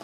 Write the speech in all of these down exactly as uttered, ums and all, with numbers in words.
คน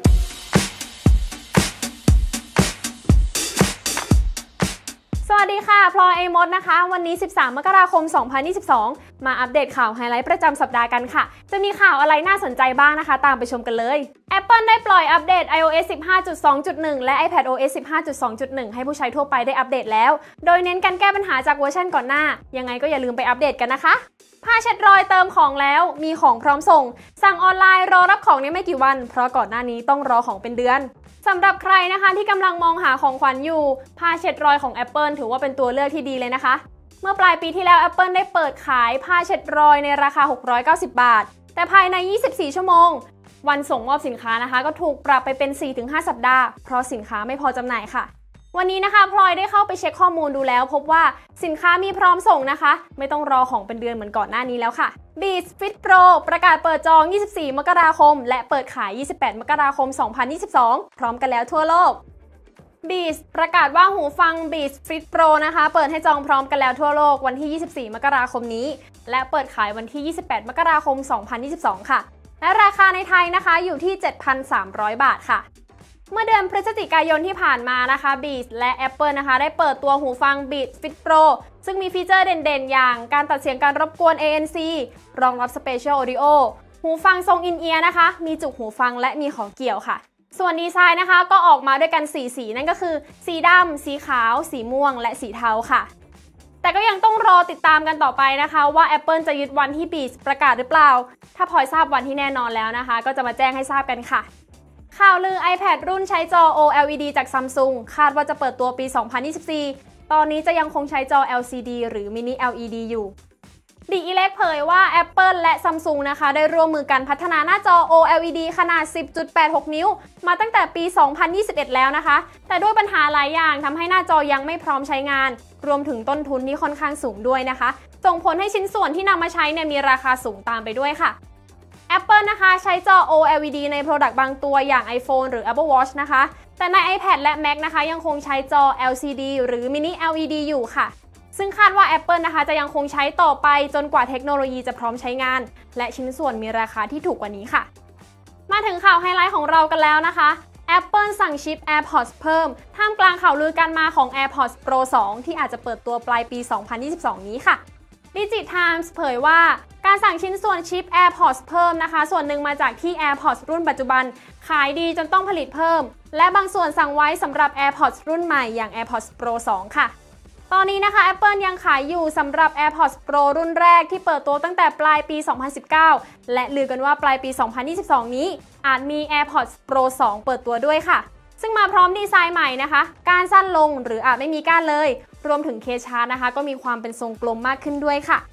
สวัสดีค่ะพลอยไอมดนะคะวันนี้สิบสามมกราคมสองพันยี่สิบสองมาอัปเดตข่าวไฮไลท์ประจำสัปดาห์กันค่ะจะมีข่าวอะไรน่าสนใจบ้างนะคะตามไปชมกันเลย Apple ได้ปล่อยอัปเดต ไอ โอ เอส สิบห้าจุดสองจุดหนึ่ง และ iPadOS สิบห้าจุดสองจุดหนึ่ง ให้ผู้ใช้ทั่วไปได้อัปเดตแล้วโดยเน้นการแก้ปัญหาจากเวอร์ชันก่อนหน้ายังไงก็อย่าลืมไปอัปเดตกันนะคะผ้าเช็ดรอยเติมของแล้วมีของพร้อมส่งสั่งออนไลน์รอรับของในไม่กี่วันเพราะก่อนหน้านี้ต้องรอของเป็นเดือนสำหรับใครนะคะที่กำลังมองหาของขวัญอยู่ผ้าเช็ดรอยของ Apple ถือว่าเป็นตัวเลือกที่ดีเลยนะคะเมื่อปลายปีที่แล้ว Apple ได้เปิดขายผ้าเช็ดรอยในราคาหกร้อยเก้าสิบบาทแต่ภายในยี่สิบสี่ชั่วโมงวันส่งมอบสินค้านะคะก็ถูกปรับไปเป็น สี่ถึงห้า สัปดาห์เพราะสินค้าไม่พอจำหน่ายค่ะวันนี้นะคะพลอยได้เข้าไปเช็คข้อมูลดูแล้วพบว่าสินค้ามีพร้อมส่งนะคะไม่ต้องรอของเป็นเดือนเหมือนก่อนหน้านี้แล้วค่ะ Beats Fit Pro ประกาศเปิดจองยี่สิบสี่มกราคมและเปิดขายยี่สิบแปดมกราคมสองพันยี่สิบสองพร้อมกันแล้วทั่วโลก Beats ประกาศว่าหูฟัง Beats Fit Pro นะคะเปิดให้จองพร้อมกันแล้วทั่วโลกวันที่ยี่สิบสี่มกราคมนี้และเปิดขายวันที่ยี่สิบแปดมกราคมสองพันยี่สิบสองค่ะและราคาในไทยนะคะอยู่ที่ เจ็ดพันสามร้อย บาทค่ะเมื่อเดือนพฤศจิกายนที่ผ่านมานะคะ Beats และ Apple นะคะได้เปิดตัวหูฟัง Beats Fit Pro ซึ่งมีฟีเจอร์เด่นๆอย่างการตัดเสียงการรบกวน เอ เอ็น ซี รองรับ Spatial Audio หูฟังทรง In-ear นะคะมีจุกหูฟังและมีของเกี่ยวค่ะส่วนดีไซน์นะคะก็ออกมาด้วยกันสี่สีนั่นก็คือสีดำสีขาวสีม่วงและสีเทาค่ะแต่ก็ยังต้องรอติดตามกันต่อไปนะคะว่า Apple จะยึดวันที่ Beats ประกาศหรือเปล่าถ้าพลอยทราบวันที่แน่นอนแล้วนะคะก็จะมาแจ้งให้ทราบกันค่ะข่าวลือ iPad รุ่นใช้จอ โอ แอล อี ดี จาก Samsung คาดว่าจะเปิดตัวปี สองพันยี่สิบสี่ ตอนนี้จะยังคงใช้จอ แอล ซี ดี หรือ Mini แอล อี ดี อยู่ ดี อี เล็ก เผยว่า Apple และ Samsung นะคะได้ร่วมมือกันพัฒนาหน้าจอ โอ แอล อี ดี ขนาด สิบจุดแปดหก นิ้วมาตั้งแต่ปี สองพันยี่สิบเอ็ด แล้วนะคะแต่ด้วยปัญหาหลายอย่างทำให้หน้าจอยังไม่พร้อมใช้งานรวมถึงต้นทุนที่ค่อนข้างสูงด้วยนะคะส่งผลให้ชิ้นส่วนที่นำมาใช้เนี่ยมีราคาสูงตามไปด้วยค่ะApple นะคะใช้จอ โอ แอล อี ดี ใน Product บางตัวอย่าง iPhone หรือ Apple Watch นะคะแต่ใน iPad และ Mac นะคะยังคงใช้จอ แอล ซี ดี หรือ Mini แอล อี ดี อยู่ค่ะซึ่งคาดว่า Apple นะคะจะยังคงใช้ต่อไปจนกว่าเทคโนโลยีจะพร้อมใช้งานและชิ้นส่วนมีราคาที่ถูกกว่านี้ค่ะมาถึงข่าวไฮไลท์ของเรากันแล้วนะคะ Apple สั่งชิป AirPods เพิ่มท่ามกลางข่าวลือการมาของ AirPods Pro สอง ที่อาจจะเปิดตัวปลายปี สองพันยี่สิบสอง นี้ค่ะDigitimes เผยว่าการสั่งชิ้นส่วนชิป AirPods เพิ่มนะคะส่วนหนึ่งมาจากที่ AirPods รุ่นปัจจุบันขายดีจนต้องผลิตเพิ่มและบางส่วนสั่งไว้สำหรับ AirPods รุ่นใหม่อย่าง AirPods Pro สอง ค่ะตอนนี้นะคะ Apple ยังขายอยู่สำหรับ AirPods Pro รุ่นแรกที่เปิดตัวตั้งแต่ปลายปี สองพันสิบเก้า และลือกันว่าปลายปี สองพันยี่สิบสอง นี้อาจมี AirPods Pro สอง เปิดตัวด้วยค่ะซึ่งมาพร้อมดีไซน์ใหม่นะคะก้านสั้นลงหรืออาจไม่มีก้านเลยรวมถึงเคสชาร์จนะคะก็มีความเป็นทรงกลมมากขึ้นด้วยค่ะ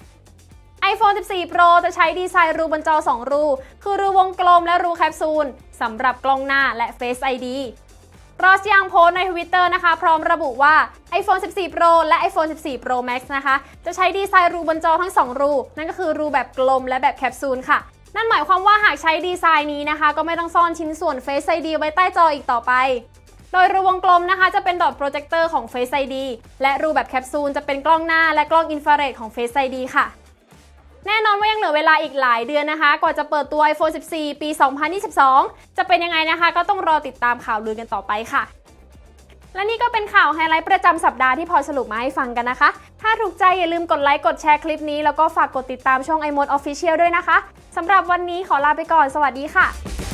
iPhone สิบสี่ Pro จะใช้ดีไซน์รูบนจอสองรูคือรูวงกลมและรูแคปซูลสำหรับกล้องหน้าและ Face ไอ ดี รอสยังโพสต์ใน Twitter นะคะพร้อมระบุว่า iPhone สิบสี่ Pro และ iPhone สิบสี่ Pro Max นะคะจะใช้ดีไซน์รูบนจอทั้งสองรูนั่นก็คือรูแบบกลมและแบบแคปซูลค่ะนั่นหมายความว่าหากใช้ดีไซน์นี้นะคะก็ไม่ต้องซ่อนชิ้นส่วน Face ไอ ดี ไว้ใต้จออีกต่อไปโดยรูวงกลมนะคะจะเป็นดอทโปรเจคเตอร์ของ Face ไอ ดี และรูแบบแคปซูลจะเป็นกล้องหน้าและกล้องอินฟราเรดของ Face ไอ ดี ค่ะแน่นอนว่ายังเหลือเวลาอีกหลายเดือนนะคะกว่าจะเปิดตัว iPhone สิบสี่ ปี สองพันยี่สิบสอง จะเป็นยังไงนะคะก็ต้องรอติดตามข่าวลือกันต่อไปค่ะและนี่ก็เป็นข่าวไฮไลท์ประจำสัปดาห์ที่พอสรุปมาให้ฟังกันนะคะถ้าถูกใจอย่าลืมกดไลค์กดแชร์คลิปนี้แล้วก็ฝากกดติดตามช่อง iMode Official ด้วยนะคะสำหรับวันนี้ขอลาไปก่อนสวัสดีค่ะ